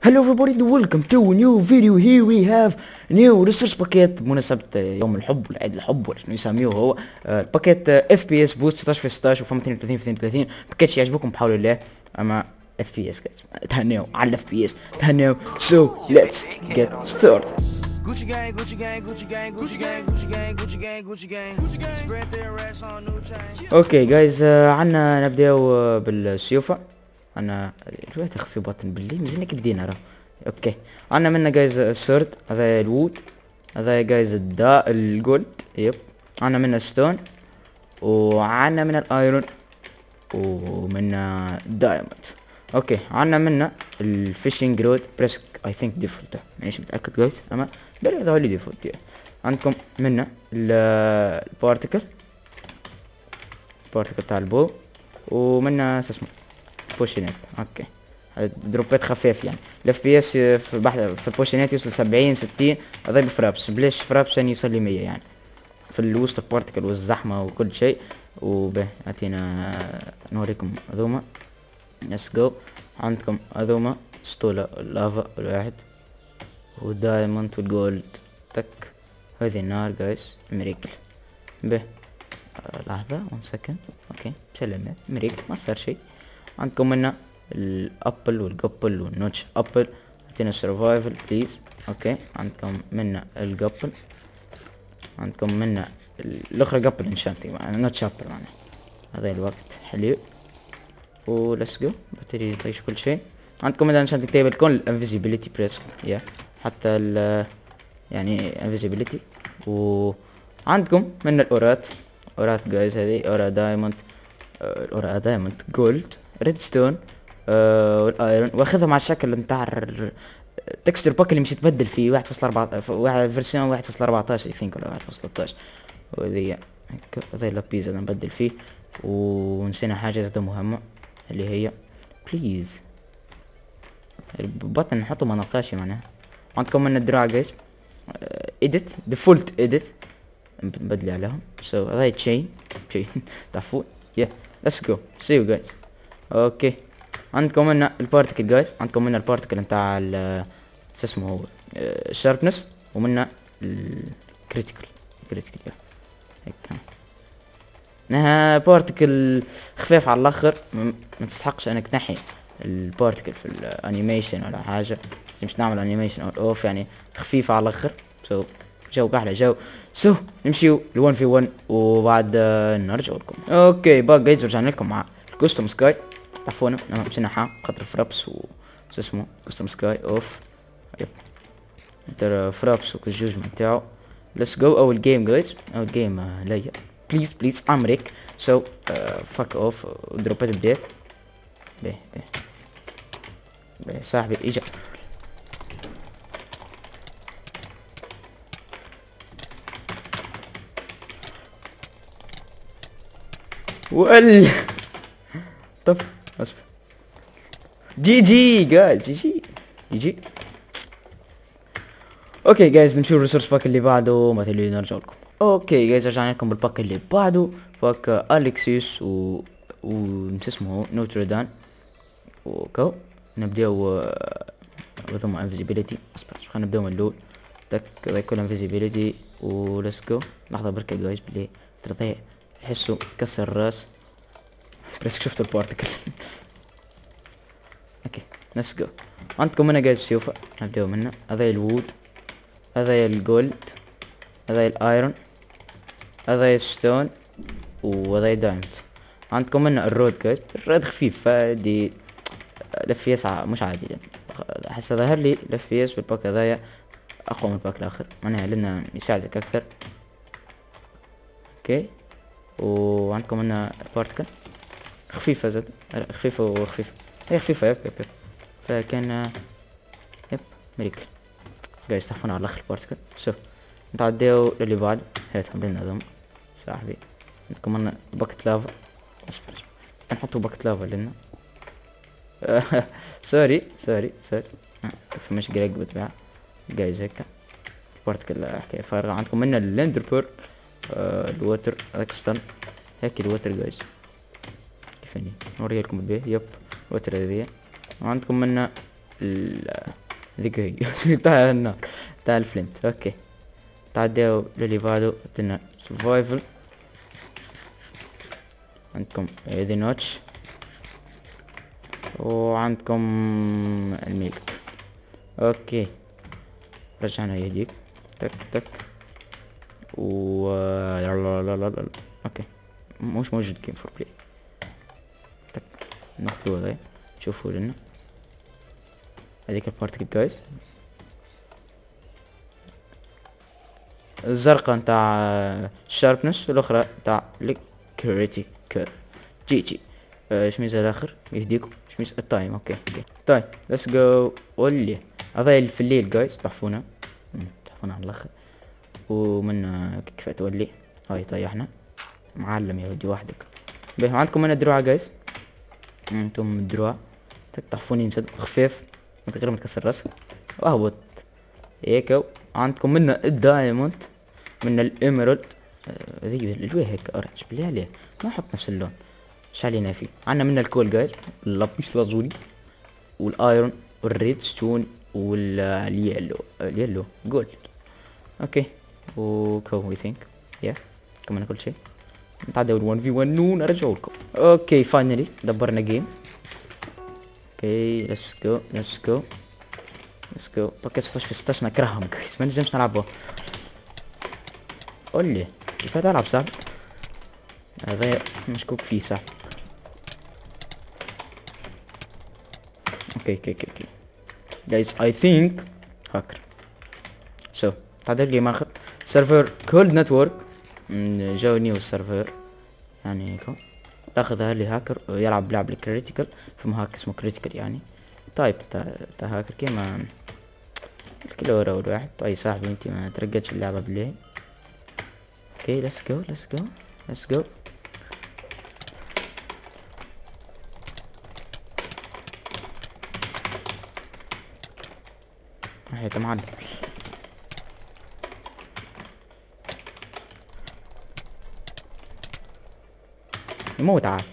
Hello everybody and welcome to a new video. Here we have new research باكيت بمناسبة يوم الحب ولا عيد الحب ولا شنو يسميوه هو الباكيت اف بي اس بوست 16 في 16 وفهم 32 في 32 باكيت يعجبكم بحول الله اما اف بي اس تهنيو على الاف بي اس تهنيو. So let's get started. Gucci gang, Gucci gang, Gucci gang, Gucci gang, Gucci gang, Gucci gang, Gucci gang, Gucci gang. Spread their racks on new chain. اوكي جايز عنا نبداو بالسيوفة. انا شوية تخفي بطن باللي مزينك بدينا راه. اوكي عنا منا جايز السورد هذا الوود هذا جايز الجولد يب. عنا منا ستون وعنا من الايرون ومنا دايموند. اوكي عنا منا الفيشنج رود بريسك اي ثينك ديفولت مانيش متاكد جايز اما بلا هذا هو اللي ديفولت يعني. عندكم منا البارتيكل تاع البو ومنا اسمه بوشينات. اوكي دروبات خفيف يعني الاف بي اس في البوشينات يوصل 70 60 هذا بفرابس بلاش فرابس يعني يوصل ل 100 يعني في الوسط البارتيكل والزحمه وكل شيء. وبه اعطينا نوريكم هذوما. ليتس جو. عندكم هذوما ستولا اللافا الواحد والدايموند والجولد تك. هذه النار جايز ميريكل به. لحظة 1 سكند. اوكي سلامات ميريكل ما صار شيء. عندكم هنا الابل والقبل والنوتش ابل اعطينا سرفايفل بليز. اوكي عندكم منا القبل عندكم منا الاخرى قبل انشانتي نوتش ابل معنا هذا الوقت حلو. وليتس جو باتري تعيش كل شيء. عندكم منا انشانتي تيبل كون الانفيزيبيليتي بريس يا حتى ال يعني انفيزيبيليتي. وعندكم منا الاورات جايز هذه اورا دايموند اورا دايموند جولد ريد ستون والايرون واخذها مع الشكل نتاع التكستر باك اللي مش يتبدل فيه 1.4 فيرسيون 1.14 اي ثينك ولا 1.13 وهذه هذا اللابيز انا نبدل فيه. ونسينا حاجه زاده مهمه اللي هي بليز البطن نحطه ما نلقاش معناها. عندكم من الدراع جايز اديت ديفولت اديت نبدل عليهم. سو هذا تشين تعرفون يا ليتس جو سي يو جايز. اوكي عندكم هنا البارتيكل جايز عندكم هنا البارتيكل نتاع شو اسمه هو الشاربنس ومنا الكريتيكال هيك انها بارتيكل خفيف على الاخر ما تستحقش انك تنحي البارتيكل في الانيميشن ولا حاجه. مش نعمل انيميشن او اوف يعني خفيفه على الاخر. سو جو احلى جو. سو نمشيو ل1 في 1 وبعد نرجع لكم. اوكي باك جايز رجعنا لكم مع الكوستوم سكاي. تعرفون انا مش نحا خاطر فرابس و شو اسمه كوستوم سكاي اوف يب ترى فرابس والجوج نتاعو. ليتس جو اول جيم جايز اول جيم ليا بليز امريك. سو فاك اوف دروبات بديت به صاحبي اجا وال طب اصبر جي جايز جي. اوكي جايز نمشيو الريسورس باك اللي بعده مثل اللي نرجع لكم. اوكي جايز رجعنا لكم بالباك اللي بعده باك اليكسيوس و نس اسمه نوتردان وكو نبداو ثم انفيزيبيليتي. اصبر خلينا نبداو من الاول تك هذا كل انفيزيبيليتي وليتس جو. لحظه بركه جايز بلي ترى تحسوا كسر الراس بس شفتوا البارتيكل. اوكي ليتس جو. عندكم هنا جايز سيوفا نبداو منه. هذا الوود هذا الجولد هذا الايرون هذا الستون وهذا دايموند. عندكم هنا الرود جايز الرود خفيف فدي الاف بي اس مش عادي لان احس ظهر لي الاف بي اس بالباك هذايا اقوى من الباك الاخر معناها لانه يساعدك اكثر. اوكي وعندكم هنا بارتيكل خفيفة زاد خفيفة وخفيفة هي خفيفة يب فكان يب ميريكل جايز تحفون على الاخر بارتيكل. سو نتعداو للي بعد هاتهم لنا هذوم صاحبي. عندكم هنا باكت لافا اصبر نحطو باكت لافا لنا سوري فمش قلق بتباع جايز هيك بارتيكل حكاية فارغة. عندكم هنا اللندر بير الوتر اكستن هيك الوتر جايز كيفني نوري لكم البيه يب وتر هذه. وعندكم منا ذيك هي تاع النار تاع الفلنت. اوكي تعديو للي بعده. عندنا سرفايفل، عندكم هذي نوتش، وعندكم الميلك. اوكي رجعنا يديك تك تك و لا لا لا لا. اوكي مش موجود جيم فور بلاي. تك ناخذوا هذا شوفوا لنا هذيك البارتيكل جايز. الزرقاء نتاع شاربنس والاخرى نتاع الكريتيكال. جي جي شميز الاخر يهديكم شميز التايم. اوكي طيب ليتس جو. ولي هذا في الليل جايز تحفونا تحفونا على الاخر. ومن كيف تولي هاي طيحنا معلم يا ودي وحدك. باهي عندكم من الدروع جايز. انتم الدروع تحفون ينسد خفيف من غير ما تكسر راسك واهبط هيك. عندكم منا الدايموند، منا الاميرالد. ذي الوجه هيك اورنج بالله عليه ما احط نفس اللون ايش علينا فيه. عندنا منا الكول جايز، اللابيس لازولي والايرون والريد ستون واليلو جولد. اوكي وكو وي ثينك يا كمان كل شيء. نتعداو 1 في 1 ونرجعوا لكم. اوكي فاينلي دبرنا جيم. اوكي ليتس جو ليتس جو ليتس جو. باكيت 16 في 16 نكرههم جايز ما نجمش نلعبه. قولي كيف العب صعب هذا مشكوك فيه صعب. اوكي guys I think هاكر. so تعدل لي ماخذ سيرفر كولد نتورك جو نيو سيرفر يعني هيك تاخذها لي هاكر يلعب لعب الكريتيكال في هاك اسمه كريتيكال يعني. طيب تا هاكر كيما الكلورة والواحد. طيب صاحبي انت ما ترقدش اللعبة بالله. اوكي ليتس جو ليتس جو ليتس جو. هاي معلم يموت عاد.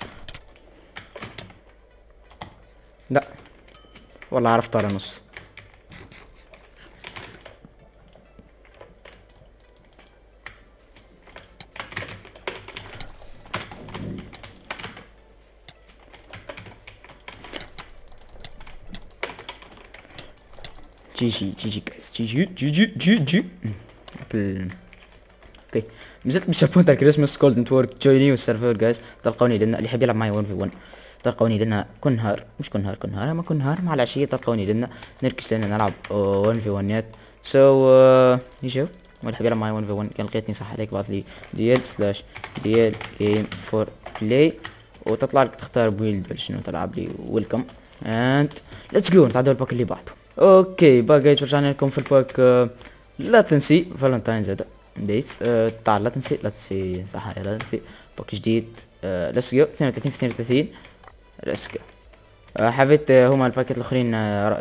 لا والله عرفت على نص. جي جي جي جي جايز جي جي جي جي جي جي. اوكي نزلت بالشابون تاع كريسماس كولد نتورك جويني والسيرفر جايز. تلقوني لنا اللي يحب يلعب معي 1 في 1 تلقوني لنا كل نهار مش كل نهار اما كل نهار مع العشيه تلقوني لنا نركش لنا نلعب 1 في 1 سو يجوا واللي يحب يلعب معي 1 في 1 كان لقيتني صح عليك بعث لي DL/DL game for play وتطلع لك تختار بيلد شنو تلعب لي. ويلكم اند ليتس جو نتعدوا الباك اللي بعده. اوكي باك جايز رجعنا لكم في الباك. لا تنسي فالنتاينز هذا ديت تعال لا تنسي صح لا تنسي باك جديد. ليتس جو 32 في 32 ليتس جو. حبيت هما الباكيت الاخرين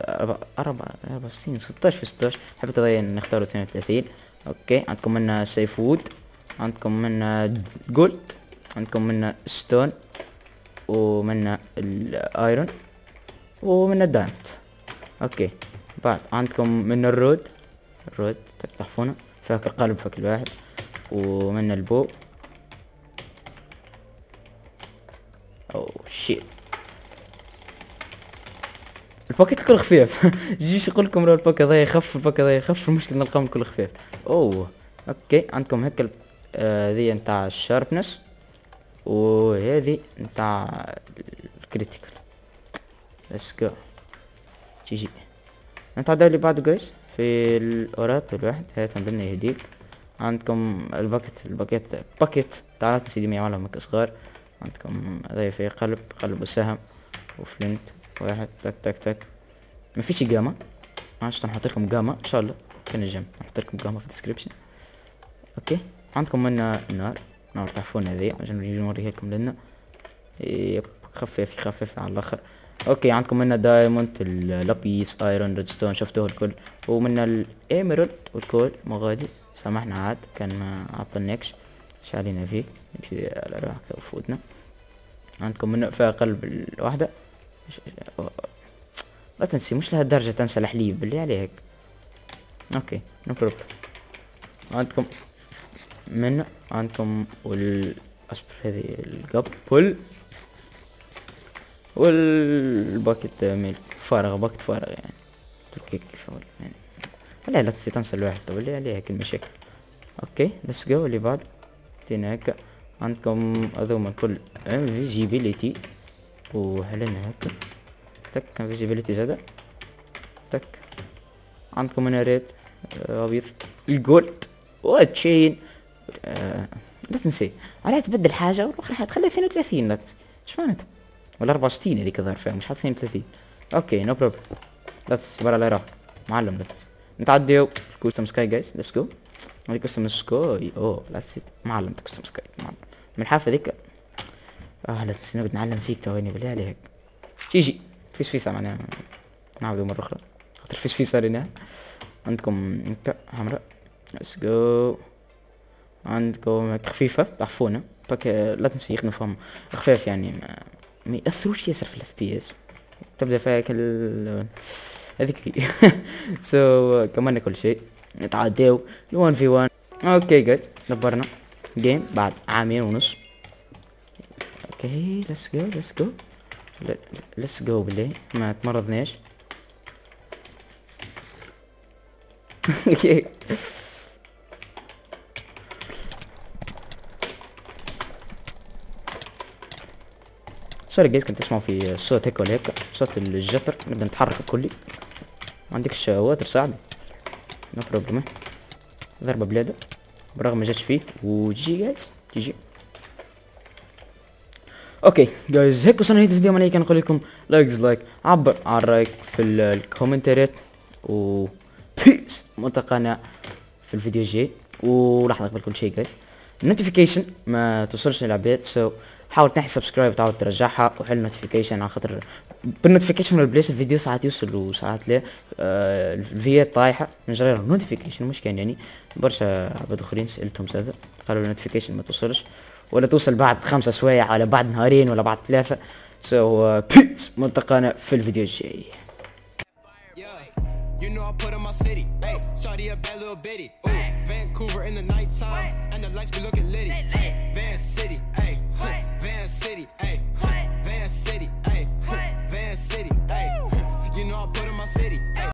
64 16 في 16 حبيت نختاروا 32. اوكي عندكم منا سيف وود، عندكم منا جولد، عندكم منا ستون ومنا الايرون ومنا الدايموند. اوكي بعد عندكم من الرود تحفونه فاك القلب فاك الواحد ومن البو. او شيت الباكيت الكل خفيف جيش يقول لكم لو الباك هذا يخف الباك هذا يخف المشكله نلقاهم الكل خفيف. اوكي عندكم هيك ذي نتاع الشاربنس وهذه نتاع الكريتيكال. ليتس جو جي جي. نتعدى اللي بعده جايز في الاورات الواحد هاتهم لنا يهديك. عندكم باكيت تعال نسيدي يعملها مك صغار. عندكم هذا في قلب وسهم وفلنت واحد تك تك تك. ما فيش جاما عشان نحط لكم جاما ان شاء الله كان الجيم نحط لكم جاما في الديسكريبشن. اوكي عندكم منا نار تعرفون هذه عشان نوريها لكم لنا يب خفيف على الاخر. اوكي عندكم منا دايموند اللابيس ايرون ريدستون شفتوه الكل ومنا الايميرالد والكل مغادي سامحنا عاد كان ما عطلناكش ايش علينا فيك نمشي على روحك وفوتنا. عندكم منا فيها قلب الواحدة لا تنسي، مش لهالدرجة تنسى الحليب بالله عليك. اوكي نو بروبلم. عندكم من عندكم اصبر، هذه القبل والباكت ميل فارغ، باكت فارغ يعني تركي كيف يعني. لا تنسي تنسى الواحد بالله عليك المشاكل. اوكي ليتس جو اللي بعد. هناك عندكم هذوما كل انفيزيبيليتي، وهلنا هكا تك انفيزيبيليتي زادا تك. عندكم هنا ريد ابيض الجولد وتشين. لا تنسي عليها تبدل حاجة والاخرى حتخليها 32. لا ايش معناتها؟ ولا 64 هذيك الظاهر فيها، مش حاط 32. اوكي نو بروبلم. لا تنسي برا لا راح معلم. لا تنسي نتعديو كوستم سكاي جايز، ليتس جو. هذه كوستم سكاي. اوه لا تنسي معلم كوستم سكاي معلم من الحافة ذيك. لا تنسي نبي نعلم فيك تويني بالله عليك. جي فيسا معناها نعاودو مرة أخرى خاطر فيسا لنا. عندكم هكا حمراء ليتس جو. عندكم خفيفة تعرفونا باك. لا تنسي يخنفهم خفاف يعني ما يأثروش ياسر في الاف بي اس. تبدا فيها هذيك هي. سو كمان كل شيء نتعداو 1 في 1. اوكي جايز دبرنا جيم بعد عامين ونص. اوكي ليتس جو بالله ما تمرضناش. سوري جايز كنت تسمعوا في الصوت هيك ولا هيك، صوت الجتر نبدا نتحرك الكلي. ما عندكش واتر صاحبي نو بروبلم. ضربة بلادة برغم ما جاتش فيه وجي جايز جي. اوكي جايز هيك وصلنا لهذا الفيديو. عليك نقول لكم لايك عبر عن رايك في الكومنتات و بيس ملتقانا في الفيديو الجاي. ولحظة قبل كل شيء جايز النوتيفيكيشن ما توصلش للعباد، سو حاول تنحي سبسكرايب تعاود ترجعها وحل نوتيفيكيشن على خاطر بالنوتيفيكيشن ولا بلاش الفيديو ساعات يوصل وساعات لا. الفيات طايحه من جرير النوتيفيكيشن مش كان يعني برشا عباد اخرين سالتهم هذا قالوا النوتيفيكيشن ما توصلش ولا توصل بعد 5 سوايع ولا بعد نهارين ولا بعد 3. سو بيس ملتقانا في الفيديو الجاي. You know I put on my city, hey, shawty a bad little bitty, ooh, Vancouver in the nighttime, and the lights be looking litty, hey, Van City, hey, Van City, hey,